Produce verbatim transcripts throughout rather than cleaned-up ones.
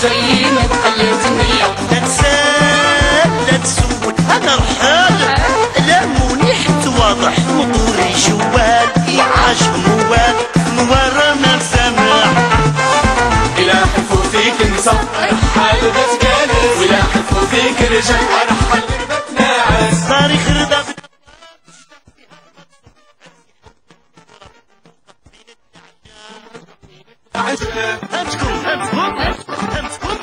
جايين بقلة النية. لا تسال لا تسول انا رحال لا منيح واضح موتوري جوال يعاش موال نوار ما سامح. إلا حلفوا فيك النساء رحال بتجالس، وإلا حلفوا فيك الرجال رحال بتناعس. صاري خرده هاتكم هاتكم هاتكم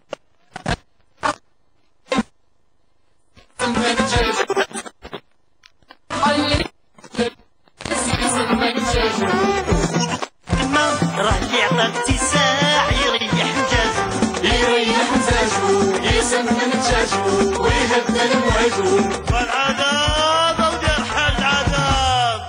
راه اللي عطاك اتساع يريح مزاجو يريح مزاجو يسمن دجاجو ويهدى المواجو. والعذاب ودير حال العذاب.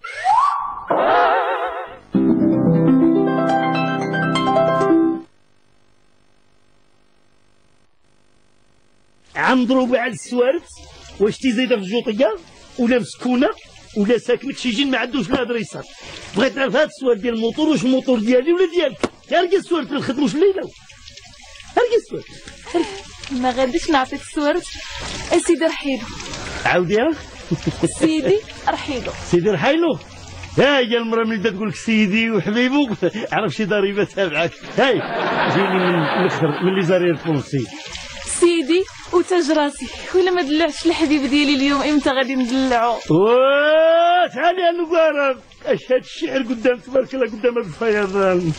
عم ضروبي على السوارت واش تيزيد في الجوطيه ولا مسكونه ولا ساكنك شي جين ما عندوش لا دريسه. بغيت نعرف هذا السؤال ديال الموتور واش الموتور ديالي ولا ديالك. يا رجال السوارت ما نخدموش الليله. رجال السوارت ما غاديش نعطيك السوارت اسيدي رحيلو. عاوديها. سيدي رحيلو. سيدي رحيلو. ها هي المراه ملي بدات تقول لك سيدي وحبيبو عرف شي ضريبه تابعك. هاي جيني من الاخر من لي زارير فرونسي. سيدي وتاج راسي، ولا ما دلعتش الحبيب ديالي اليوم امتى غادي ندلعو؟ واه تعالي يا المبارك اش هاد الشعر قدام تبارك الله قدام هاد الفيضان.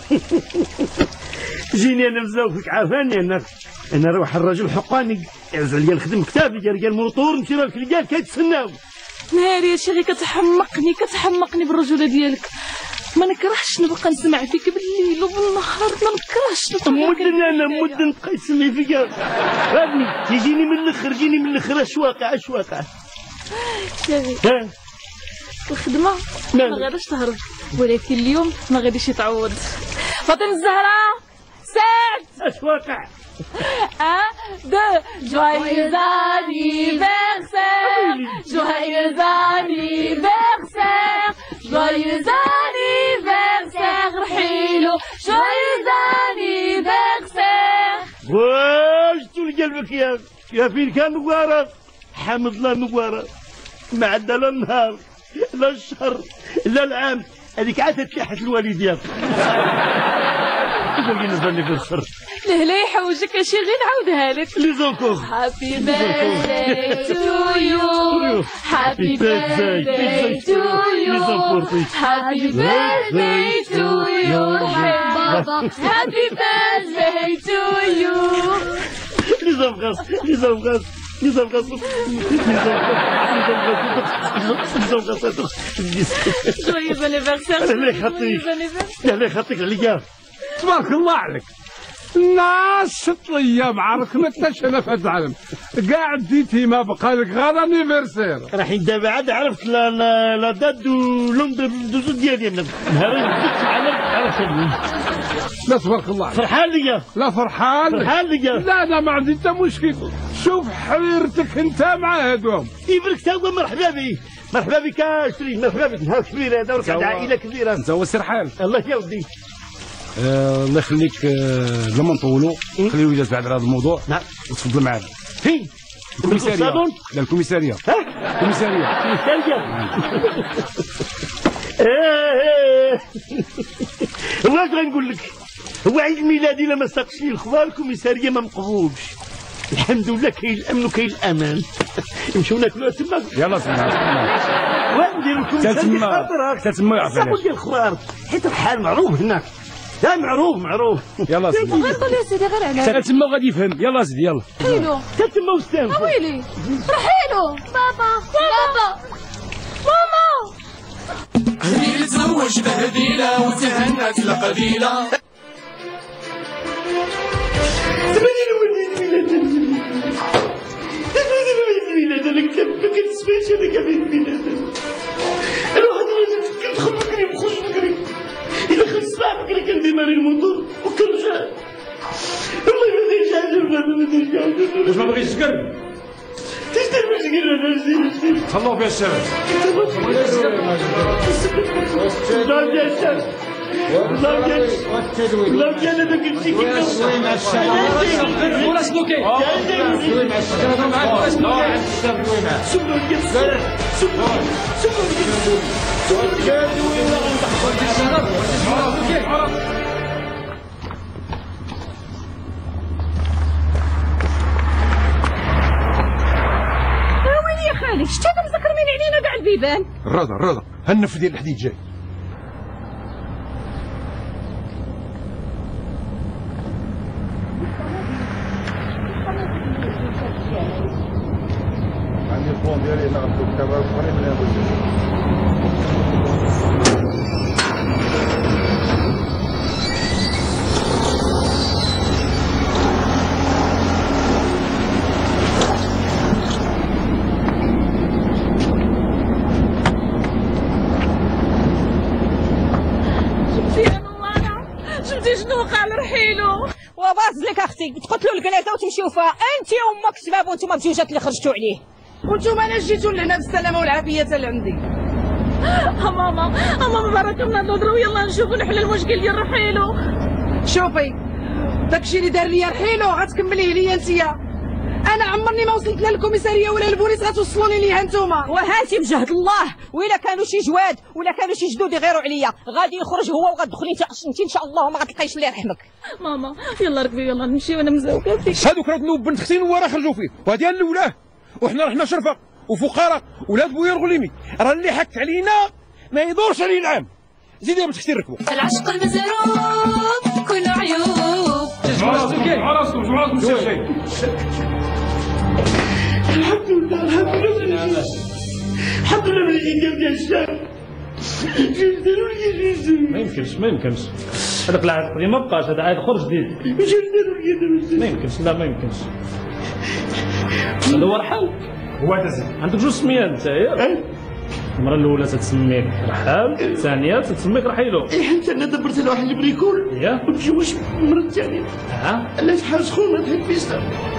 جيني انا مزوفك عافاني انا انا روح الرجل حقاني يعز عليا نخدم كتابي ديال رجال الموتور نمشي لك رجال كيتسناو. ناري يا شيخي كتحمقني كتحمقني بالرجوله ديالك. ما نكرهش نبقى نسمع فيك بالليل وبالنهار، ما نكرهش نبقى مدن انا مدن نبقى نسمي فيك. فهمني تيجيني من الاخر جيني من الاخر اش واقع اش واقع. شافي الخدمه ما غاديش تهرب، ولكن اليوم ما غاديش يتعوض. فاطمه الزهراء سعد اش واقع. Un, deux, joyeux anniversaire, joyeux anniversaire, joyeux anniversaire, رحيلو, joyeux anniversaire. واش تقول قلبك يا يا فين كان مبارك حمد الله مبارك ما عندنا لا النهار لا الشهر لا العام هذيك عاد تلحت الوالدين. تقول لي نزلني في السر لا لا يحوجك اشي غير نعاودها لك. لي زونكور Happy birthday to you, happy birthday to you, happy birthday to you, بابا happy birthday to you. لي زونكور لي زونكور لي زونكور لي زونكور Joyeux anniversaire. الله يخطيك الله يخطيك عليا. تبارك الله عليك. الناس شطليه معرك ما تشنا في هذا العالم كاع ديتي ما بقى لك غير انيفرسير. رايحين دابا عاد عرفت لا لا لا دات دو لوم دوزو ديالي انا نهارين على عرفت. لا تبارك الله عليك. فرحان ليا. لا فرحان فرحان ليا. لا انا ما عندي حتى مشكل. شوف حريرتك انت مع هذوم. يبارك تا هو مرحبا بك مرحبا بك شري مرحبا بك نهار كبير هذا ورك عائله كبيره. انت هو سرحان. الله يا ودي. آه الله يخليك. آه بلا ما نطولوا خليه يجلس بعد هذا الموضوع. نعم وتفضل معنا. فين؟ الكوميساريه. لا الكوميساريه. ها؟ الكوميساريه. الكوميساريه. هو اش غنقول لك؟ هو عيد ميلادي لما ساقش لي الخبار الكوميساريه ما مقبولش. الحمد لله كاين الامن وكاين الامان. نمشيو ناكلوا تما. يلا سمع. ونديروا الكوميساريه تما تما يعرف علاش. ديال الخبار حيت الحال معروف هنا. لا معروف معروف. يلا سيدي غير قول يا سيدي غير على حتى تما غادي يفهم. يلا سيدي يلا. رحيلو حتى تما واستانفوا. ويلي رحيلو بابا بابا ماما. هني تزوج بهديلة وتهنت القبيلة. تبني الوليد ميلاد تبني الوليد ميلاد انا كتب ما كنسمعش انا كعيد ميلاد. انا واحد لازم كندخل بكري ونخرج بكري. الا خرج الصباح بكري كنديماري الموتور وكنرجع. والله ما دايرش حاجه ما دايرش حاجه. واش ما بغيتش تسكر؟ تشتري باش كير انا نزيد. خلوه فيها الشمس. دار ديال الشمس والله كانش والله كان هذاك الشيء كيف ولا سلوكي سبحان ويلي يا خالي شتي هذا مزكرمين علينا كاع البيبان. الرضا الرضا هالنف ديال الحديد جاي. عندي الفون ديالي هنا غنكتب كتابة قريب من هذا. شنو وقع لرحيلو؟ وباز لك اختي تقتلوا الكنيطه وتمشيو فيها انت وامك سباب وانتم بجوجات اللي خرجتوا عليه. وانتم انا جيتوا لهنا بالسلامه والعافيه اللي عندي. ها ماما ها ماما بارك الله نضروا يلا نشوفوا نحل المشكل ديال رحيلو. شوفي داكشي اللي دار ليا رحيلو غتكمليه ليا انتيا. انا عمرني ما وصلت لا للكوميساريه ولا البوليس غتوصلوني ليها نتوما. وهانتي بجهد الله وإلا كانوا شي جواد ولا كانوا شي جدود يغيروا عليا غادي يخرج هو وغتدخلي انت انت ان شاء الله وما غتلقايش اللي يرحمك. ماما يلا ركبي يلا نمشيو انا مزوقه فيك. هذوك راه ذنوب بنت اختي نواره خرجوا فيه وهذه الاولى وحنا رحنا شرفه وفقراء ولاد بويا الغليمي راه اللي حك علينا ما يدورش عليه العام. زيدي بنت اختي ركبوا. العشق المزروب كله عيوب. جمعوا راسكم جمعوا راسكم سير شيء. الحمد لله الحمد لله الحمد لله من الإيجاب ديال الشام. داروا لي جوج. ما يمكنش ما يمكنش هذاك العهد القديم ما بقاش هذا عهد اخر جديد. واش داروا لي دابا؟ ما يمكنش لا ما يمكنش هذا هو الحل. هو هذا عندك جوج سميات انت ياك. المرة الأولى تتسميك رحال، الثانية تتسميك رحيلو. إيه حيت أنا دبرت على واحد البريكول. إيه. ونتزوج المرة الثانية. أها. علاش حال سخون ما تحب فيستا.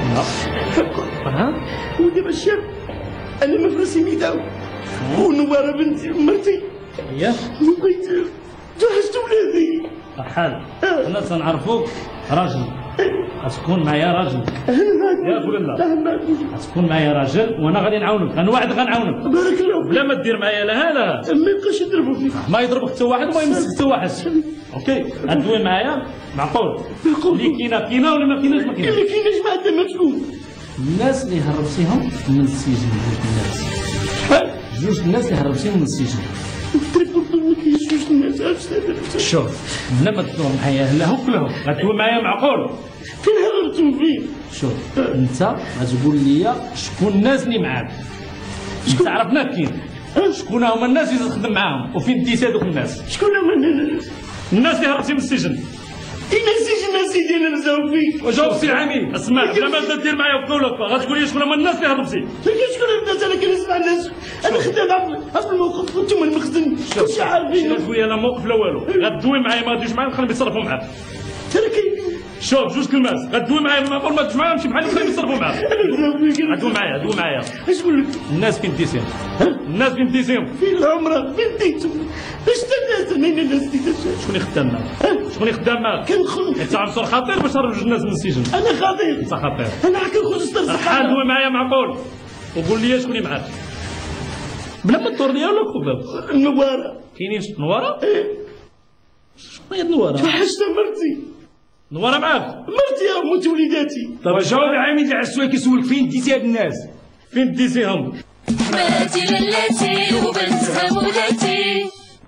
أها. ودابا الشاب أنا ما فراسي ميداو. ونوارة بنتي مرتي. إيه. وبغيت جهزت ولادي. رحال. أنا تنعرفوك راجل. غتكون معايا راجل. ياك ولا لا؟ غتكون معايا راجل وانا غادي نعاونك غنوعدك غنعاونك. بارك الله بلا ما دير معايا لا لا. ما يبقاش يضربوا فيك. ما يضربك حتى واحد وما يمسك حتى واحد. اوكي غدوي معايا معقول. اللي كاينه كاينه ولا ما كايناش ما كايناش. اللي كايناش ما عندها ما تكون. الناس اللي هربتيهم من السجن جوج الناس. شحال؟ جوج الناس اللي هربتيهم من السجن. التليفون ما كاينش جوج الناس عرفتي. شوف بلا ما تدور معايا هلاهم كلهم غدوي معايا معقول. فين هربتم فين؟ شوف انت غتقول لي شكون الناس اللي معاك. انت عرفناك كاين. شكون هما الناس اللي تخدم معاهم وفين ديتي هذوك الناس؟ شكون هما الناس؟ الناس اللي هربتي من السجن. إلا السجن سيدي أنا نزاو فيك. وجاوب سي عمي اسمع بلا ما دير معايا بقولك غتقول لي شكون هما الناس اللي هربتي. لكن شكون الناس انا كنسمع الناس انا خدام في الموقف وانتم المخزن كلشي عارفين. شوف لا موقف لا والو غدوي معايا ما غاديش معايا نخليهم يتصرفوا معاك. ترى كاين شوف جوج كلمات غدوي معايا ما قبل ما تجي معايا نمشي بحالي نخليهم يتصرفوا معاك. انا نزاو فيك. غدوي معايا غدوي معايا. اش نقول لك؟ الناس فين ديتيهم؟ الناس فين ديتيهم؟ فين العمره فين ديتم؟ اش الناس انا الناس ديتها شكون اللي خدام معاك؟ شكون اللي خدام معاك؟ كنخون انت عنصر خطير باش تهرب جوج الناس من السجن. انا خطير. انت خطير. انا كنخرج ستر رحال دوي معايا معقول وقول لي شكون اللي معاك. بلا ما تدور ليا ولا كوبا. النواره كاينين نواره؟ ايه شنو هي النواره؟ توحشت مرتي. نواره معاك؟ مرتي يا اموت وليداتي. طب جاوب عامي اللي على السؤال كيسولك فين ديتي هاد الناس؟ فين ديتيهم؟ بناتي للاتي وبنتها مولاتي.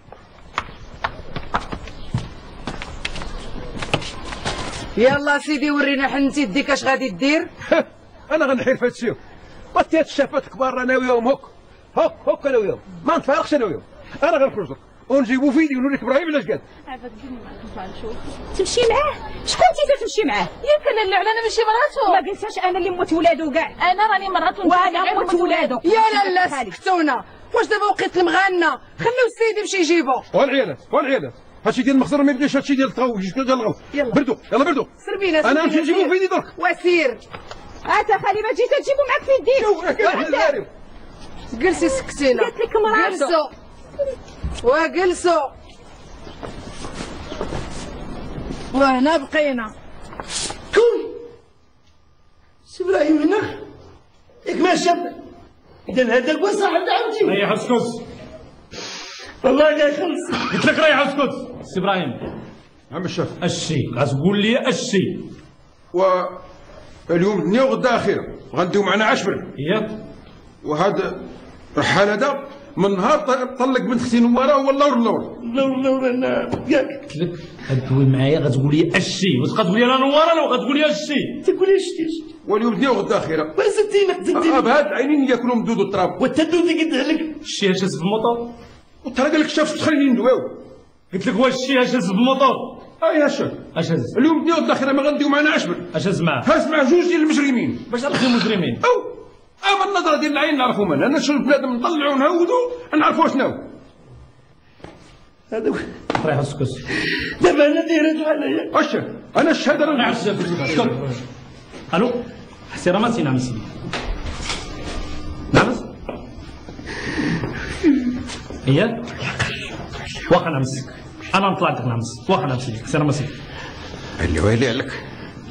يلا سيدي ورينا حنتي يديك اش غادي دير. انا غنحير في هادشي بطي هاد الشافات كبار انا وياهم هوك هوك هوك انا وياهم ما نتفارقش انا وياهم. انا غنخرج لك ونجيبو فيديو ونوريك ابراهيم الاش قال. تمشي معاه؟ شكون انت تمشي معاه؟ ياك انا اللي على انا ماشي مراته. ما قلتهاش انا اللي موت ولادو كاع. انا راني مراته وانا موت ولادو. يا لالا سكتونا واش دابا وقيت المغنى خليو السيد يمشي يجيبو. والعيالات والعيالات هادشي ديال المخزر ما يبقاش هادشي ديال التغوج ديال الغلط. يلا بردوا يلا بردوا. سربينا انا نمشي نجيبو فيديو درك. وسير انت خالي ما جيت تجيبو معاك في يديك. جلسي سكتينا. قالت لك مراته. جلسوا وجلسوا. وهنا بقينا. كون سي ابراهيم هنا ياك ما شاب اذا هذاك هو صاحب عمتي. ريح اسكت والله لا يخلص. قلت لك ريح اسكت سي ابراهيم. عم الشيخ الشي غتقول لي الشي. واليوم دنيا وغدا اخيرا غنديو معنا عشر ياك. وهذا الرحال هذا من نهار طلق بنت اختي نواره هو اللور اللور اللور اللور انا ياك. قلت لك غدوي معايا غتقول لي الشي وتبقى تقول لي انا نواره لو غتقول لي الشي. تقول لي شتي واليوم دنيا وغدا اخيرا. ما زدتينا زدتينا. اه بهاد عينين ياكلوا مدود التراب. والتدود قد لك. الشي هاش في الموطور. وترى قال لك شاف تخليني ندواو. قلت لك واش الشي هاش في الموطور. اه يا شيخ اش هز اليوم دنيا وغدا اخيرا ما غنديو معنا عشر. اش هز معاه. هاز مع جوج ديال المجرمين. باش نعرفوا المجرمين. او اما النظره ديال العين نعرفوا منها. انا نشوف بنادم نطلعوا نهودوا نعرفوا شنو. هذا ريح اسكت. دابا انا دايره عليا. واش انا الشهاده راه عزاف اسكت. الو حسي رماتي نعم سيدي. نعم هي واخا نعمس انا نطلع لك نعمس واخا نعم سيدي. حسي رماتي اللي ويلي عليك.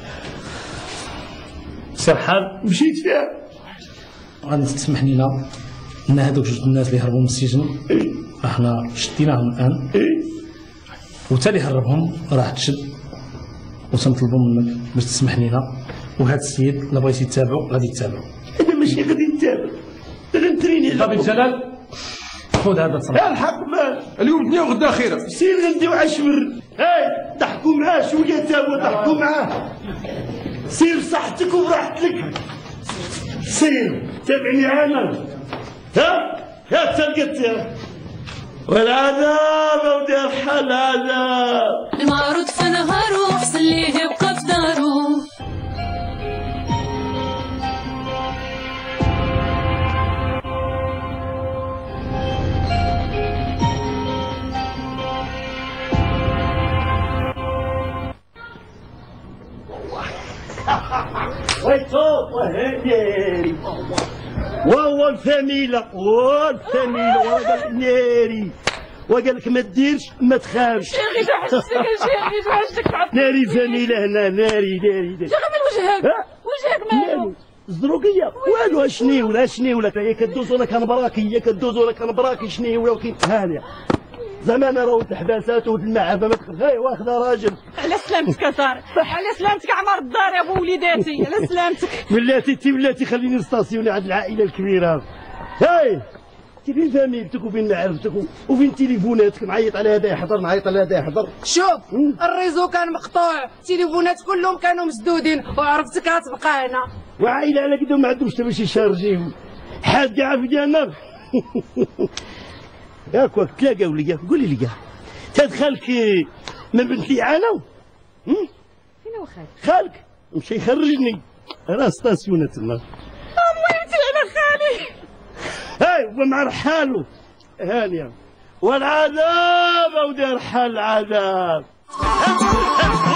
سير حال مشيت فيها. غادي تسمح لينا ان هذوك جوج الناس اللي هربوا من السجن احنا شديناهم الان وتا اللي هربهم راه تشد وتنطلبوا منك باش تسمح لينا وهذا السيد الا بغيتي تتابعو غادي تتابعو. انا ماشي غادي نتابع انا نتريني. طبيب جلال خذ هذا الصراحه. يا الحق ما اليوم دنيا وغدا اخيرا. سير غنديو عشمر. هاي ضحكوا معاه شويه تا هو ضحكوا معاه. سير صحتك وراحتك. سير تابعني انا. ها ها تلقيت والعذاب ودار حال عذاب. المعروض في نهارو حسن ليه يبقى في دارو. ويتو وهنيري وهو الفاميلة والفاميلة وقال ناري وقال لك ما ديرش ما تخافش. شيخي تحسك يا شيخي تحسك تعطيني. ناري فاميلة هنا ناري ناري ناري. شيخي من وجهك وجهك مالو. زدروقية والو اشني ولا اشني ولا هي كدوز ولا كان براكي هي كدوز ولا كان براكي شني ولا كي هانية زمان انا راهو الحباسات والمعافى ما تخف هاي واخذه راجل. على سلامتك يا طارق على سلامتك عمر الدار يا ابو وليداتي على سلامتك. ولاتي تي ولاتي خليني نستاسيوني عند العائله الكبيره. هاي انت فين فاميلتك وفين معرفتك وفين تليفوناتك؟ نعيط على هذا يحضر نعيط على هذا يحضر. شوف الريزو كان مقطوع التليفونات كلهم كانوا مسدودين وعرفتك غتبقى هنا. وعائله على كذا ما عندهمش باش يشارجيو حاد كاع في ديالنا. ياك وقت تلاقاو لي قولي لي كاع تدخلك من بنت لي عانو. فين هو خالك؟ خالك مشى يخرجني راه ستاسيونه تما. اميتي على خالي. هاي ومع رحالو هانيه والعذاب ودار حال العذاب.